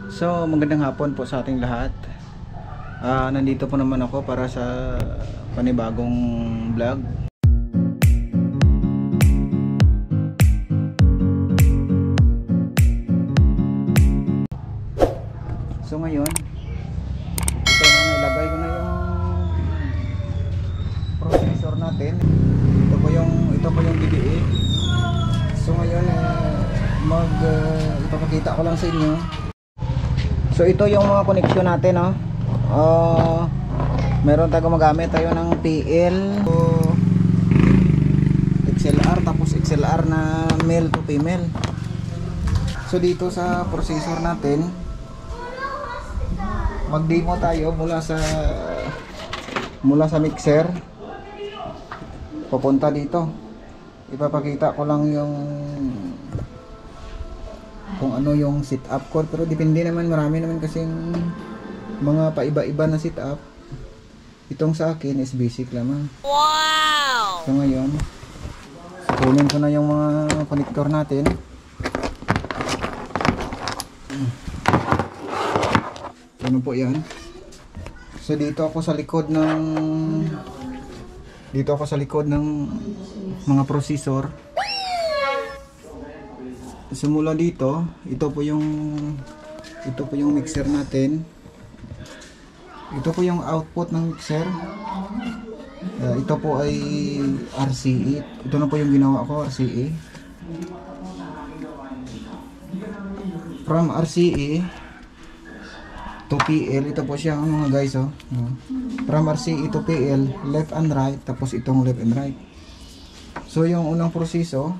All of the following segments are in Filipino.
So, magandang hapon po sa ating lahat. Nandito po naman ako para sa panibagong vlog. So ngayon, ito na, nilagay ko na yung processor natin. Ito po yung BBA. So ngayon, ipapakita ko lang sa inyo. So ito yung mga connection natin, no? Meron tayo gumagamit tayo ng PL, XLR, tapos XLR na male to female. So dito sa processor natin, mag-demo tayo mula sa mixer papunta dito. Ipapakita ko lang yung kung ano yung setup ko, pero depende naman, marami naman kasing mga paiba-iba na setup. Itong sa akin is basic lamang. Wow! So ngayon, kunin ko na yung mga connector natin. Ano po yan? So dito ako sa likod ng mga processor. Simula dito, ito po yung mixer natin. Ito po yung output ng mixer. Ito po ay RCA. Ito na po yung ginawa ko, RCA. From RCA to PL, ito po siya mga guys, oh. From RCA to PL, left and right, tapos itong left and right. So yung unang proseso,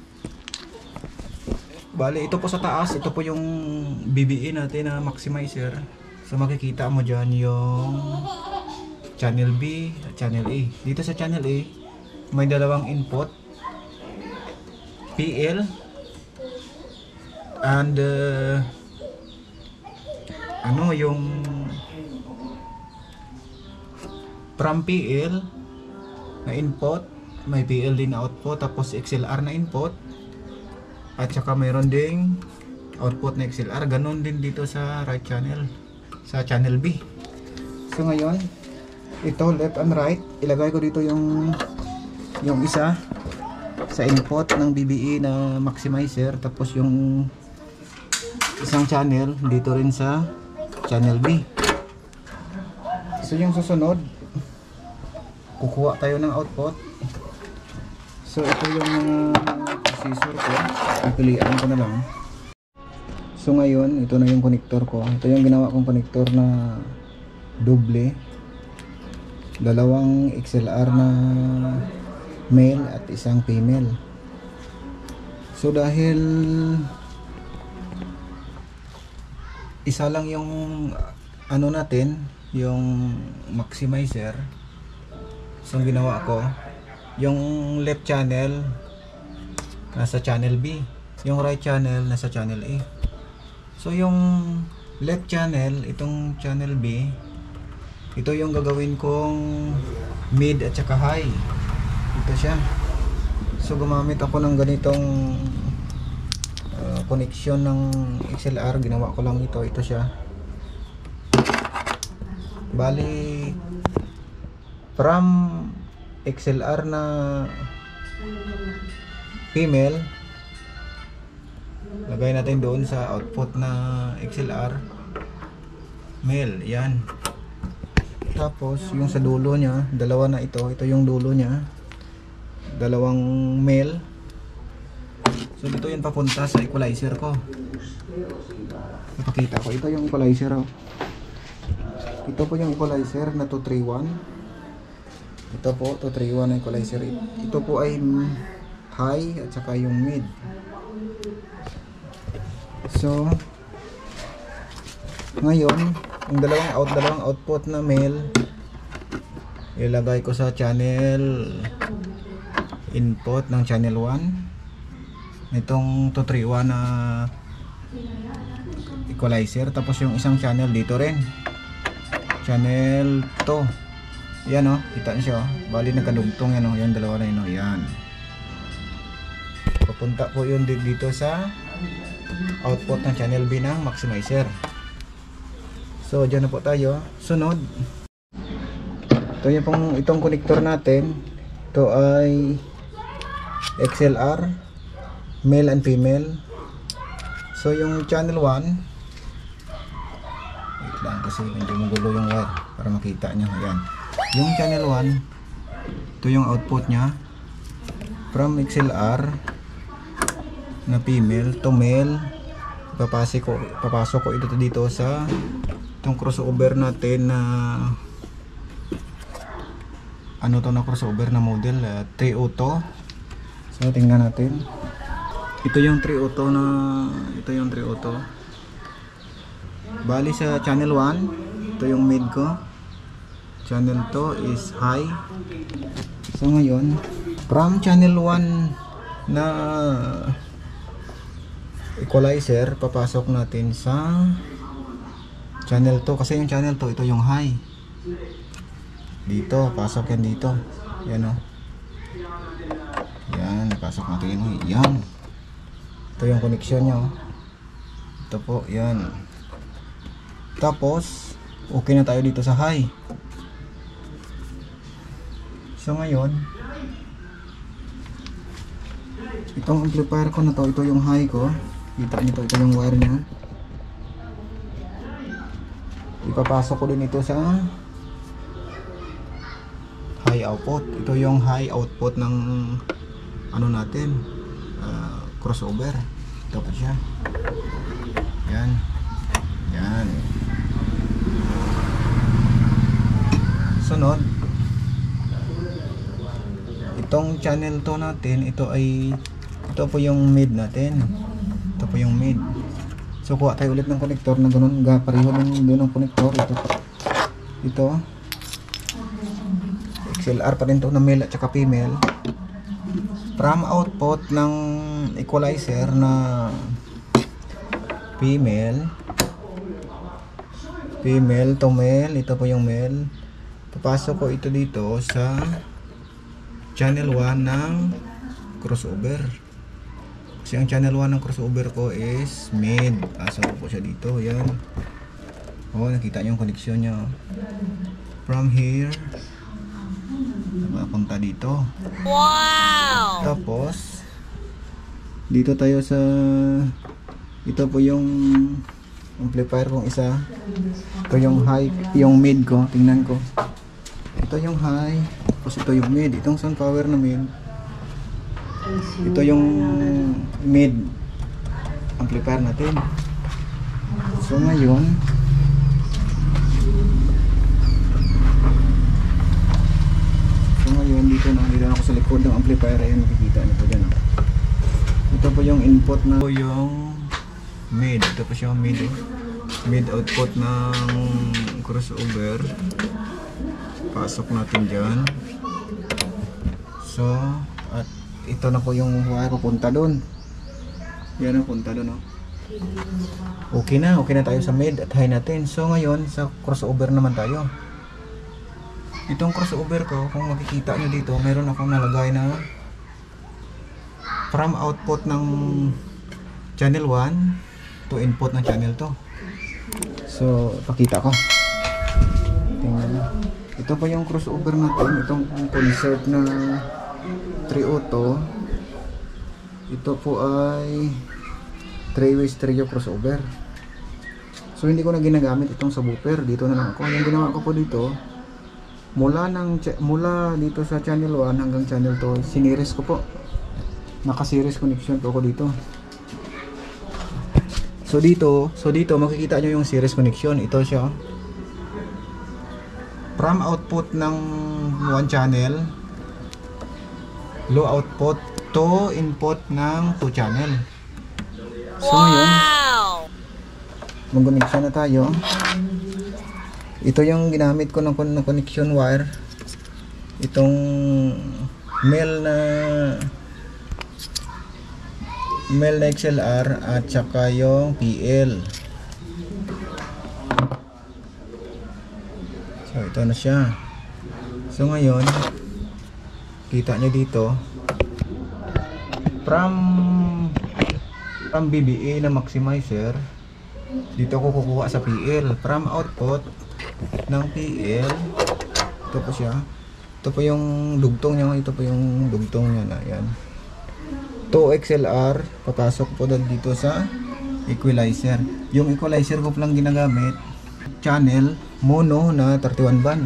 bali ito po sa taas, ito po yung BBA natin na maximizer. So makikita mo dyan yung channel B at channel A. Dito sa channel A, may dalawang input, PL and yung from PL na input, may PL din na output, tapos XLR na input, at saka mayroon ding output na XLR. Ganon din dito sa right channel, sa channel B. So ngayon, ito left and right, ilagay ko dito yung isa sa input ng BBE na maximizer, tapos yung isang channel dito rin sa channel B. So yung susunod, kukuha tayo ng output. So ito yung processor ko, pipilian ko na lang. So ngayon, ito na yung connector ko. Ito yung ginawa kong connector na doble, dalawang XLR na male at isang female. So dahil isa lang yung ano natin, yung maximizer, so ginawa ko, yung left channel nasa channel B, yung right channel nasa channel A. So yung left channel, itong channel B, ito yung gagawin kong mid at saka high. Ito siya. So gumamit ako ng ganitong connection ng XLR. Ginawa ko lang ito. Ito siya. Bali from XLR na female, lagay natin doon sa output na XLR male. Yan. Tapos yung sa dulo niya, dalawa na ito. Ito yung dulo niya, dalawang male. So dito yun papunta sa equalizer ko. Ipakita ko, ito yung equalizer, oh. Ito po yung equalizer na 231. Ito po 231 na equalizer. Ito po ay high at saka yung mid. So ngayon, yung dalawang output na male, ilagay ko sa channel input ng channel 1, itong 231 na equalizer. Tapos yung isang channel dito rin, channel 2. Yan, oh, kita niyo, oh. Bali nagkadugtong yan, oh. Yan, dalawa na yun, oh. Yan. Papunta po yun dito sa output ng channel B ng maximizer. So dyan na po tayo. Sunod, ito yung itong connector natin. Ito ay XLR, male and female. So yung channel 1, wait lang kasi hindi magulo yung wire para makita nyo. Ayan. Yung channel 1, ito yung output nya from XLR na female to male. Papasok ko ito dito sa itong crossover natin na ano to na crossover na model 302. So tingnan natin. Ito yung 302 na bali sa channel 1. Ito yung mid ko. Channel 2 is high. So ngayon from channel 1 na equalizer, papasok natin sa channel 2 kasi yung channel 2 ito yung high. Dito, pasok yan dito. Yan o. Yan, pasok natin yun. Yan. Ito yung connection nya o. Ito po, yan. Tapos, okay na tayo dito sa high. So ngayon, itong amplifier ko na to, ito yung high ko. Kita nyo to, ito yung wire nya. Ipapasok ko din ito sa high output. Ito yung high output ng ano natin, crossover. Ito pa siya. Yan. Yan. Sunod, itong channel 2 natin, ito po yung mid natin. Ito po yung mid. So kuha tayo ulit ng connector na ganun, pareho ng connector. Ito XLR pa rin to na male at saka female. From output ng equalizer na female to male, ito po yung male. Papasok ko ito dito sa channel 1 ng crossover. Kasi ang channel 1 ng crossover ko is mid. Pasok ko po siya dito. Yan. Oh, nakita nyo yung connection nya. From here papunta dito. Wow! Tapos dito tayo sa ito po yung amplifier kong isa. Ito yung high, yung mid ko. Tingnan ko. Ito yung high, tapos ito yung mid. Itong sound power na mid. Ito yung mid amplifier natin. So ngayon, dito na ako sa likod ng amplifier. Ayan, makikita nyo po dyan. Ito po yung input na po yung mid. Ito po siya mid. Mid output ng crossover. Pasok natin dyan. So, at ito na po yung wire pupunta doon. Yan ang punta doon. Okay na tayo sa mid at high natin. So ngayon, sa crossover naman tayo. Itong crossover ko, kung makikita nyo dito, meron akong nalagay na from output ng channel 1 to input ng channel 2. So, pakita ko. Tingnan nyo. Ito pa yung crossover natin. Itong concert na 302. Ito po ay 3-way stereo crossover. So, hindi ko na ginagamit itong subwoofer. Dito na lang ako. Yung ginawa ko po dito, mula dito sa channel 1 hanggang channel 2, siniris ko po. Naka-series connection po ako dito. So dito makikita nyo yung series connection. Ito siya. From output ng 1 channel, low output to input ng 2 channel. So ngayon, mag-connection na tayo. Ito yung ginamit ko ng connection wire. Itong male na XLR at saka yung PL. So ito na siya. So ngayon, kita nyo dito, from BBA na maximizer, Dito ko kukuha sa PL. From output ng PL, ito po siya. Ito po yung dugtong niya. Ito po yung dugtong niya na yan. 2 XLR, papasok po dito sa equalizer. Yung equalizer ko lang ginagamit, channel mono na 31 band.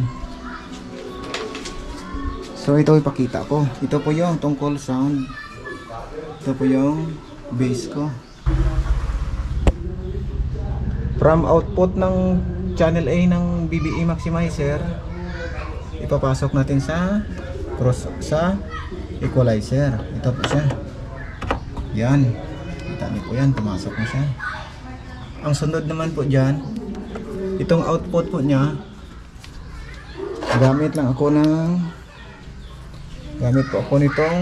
So ito ipakita ko. Ito po yung tungkol sound. Ito po yung bass ko. From output ng channel A ng BBE maximizer, ipapasok natin sa equalizer. Ito po siya. Yan. Kita niyo po yan, pumasok na siya. Ang sunod naman po dyan, itong output po niya, gamit po ako nitong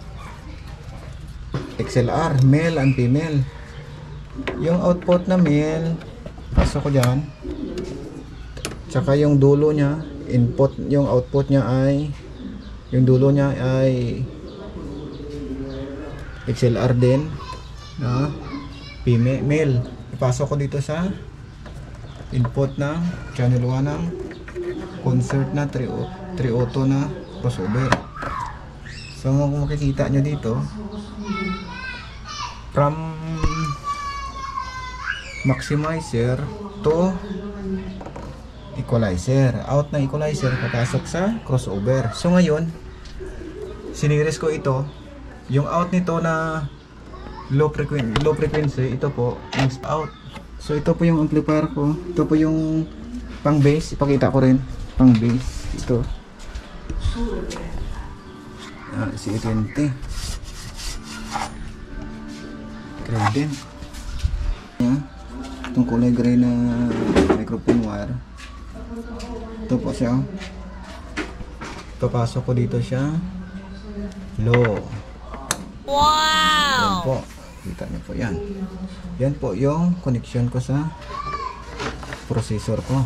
XLR, male and female. Yung output na male, pasok ko dyan. Tsaka yung dulo niya, input, yung output niya ay, yung dulo niya ay XLR din na female, male. Ipasok ko dito sa input ng channel 1 ng concert na 302 na crossover. So kung makikita nyo dito, from maximizer to equalizer, out na equalizer, papasok sa crossover. So ngayon, siniris ko ito, yung out nito na low frequency, ito po next out. So ito po yung amplifier ko, ito po yung pang bass, ipakita ko rin pang bass. Ito C20 Grayden, itong kulay gray na microphone wire. Ito po siya, papasok ko dito siya low. Wow! Yan po, kita niyo po yan. Yan po yung connection ko sa processor ko.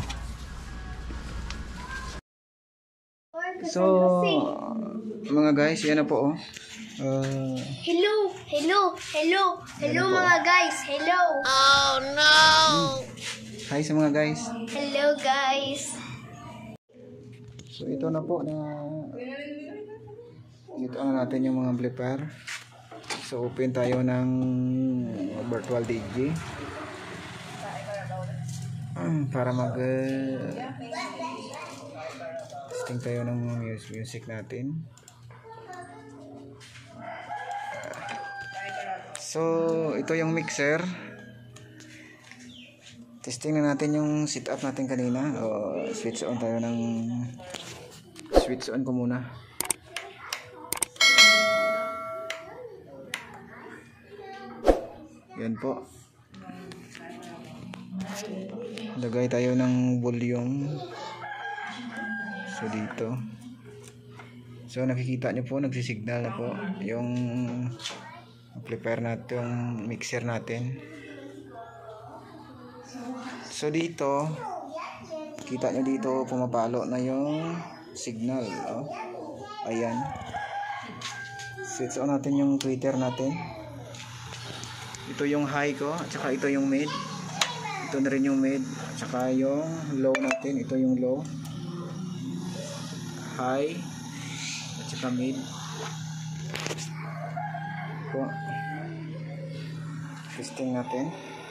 So mga guys, yan na po. Hello mga guys. Hello. Oh no. Hi sa mga guys. Hello guys. So ito na po na ito na natin yung mga amplifier. So open tayo ng virtual DJ para mag testing tayo ng music natin. So ito yung mixer. Testing na natin yung setup natin kanina. Switch on tayo ng switch on ko muna. Yan po. Lagay tayo ng volume. So dito. So nakikita nyo po, nagsisignal na po yung amplifier natin, yung mixer natin. So dito, kita nyo dito, pumapalo na yung signal. Ayan. Switch on natin yung tweeter natin. Ito yung high ko, at saka ito yung mid. Ito na rin yung mid, at saka yung low natin. Ito yung low, high, at saka mid. Ito. Testing natin.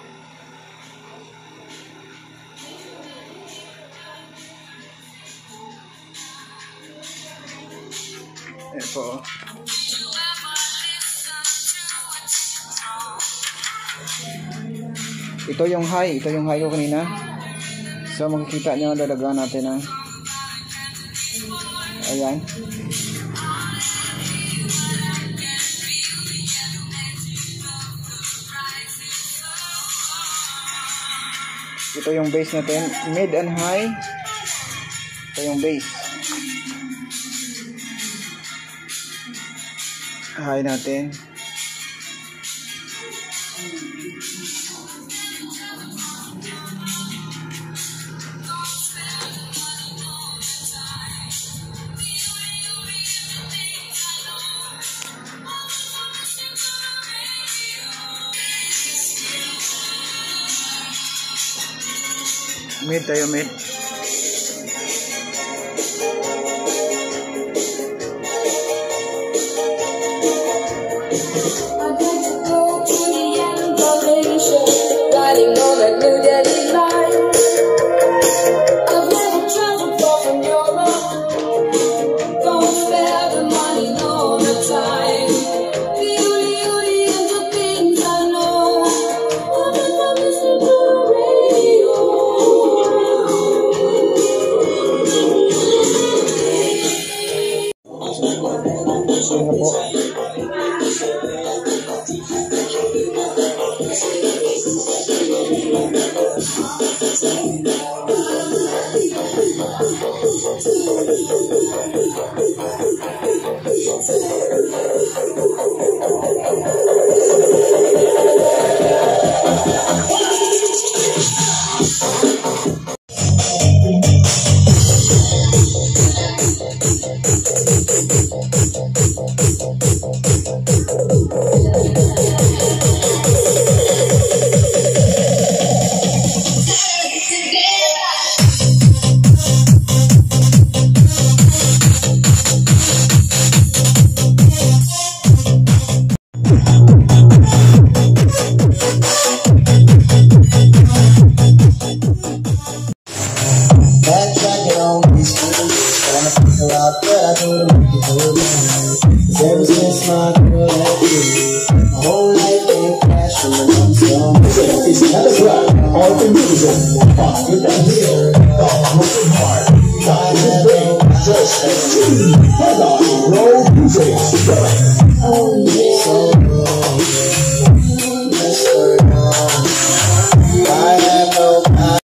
Ito. Ito yung high ko kanina. So makikita nyo, dadagan natin ang ayan. Ito yung bass natin, mid and high. Ito yung bass. High natin. Mid tayo, mid. Riding on that New Delhi line. I've never traveled far from Europe. Don't spare the money, no, the time. The only and the things I know. I've been listening to the radio. Ever since my girl had you, my whole life been crashing and I'm still it's not a rap, all the music, with that hill, broken heart, time is big, just as true, road music, oh yeah, so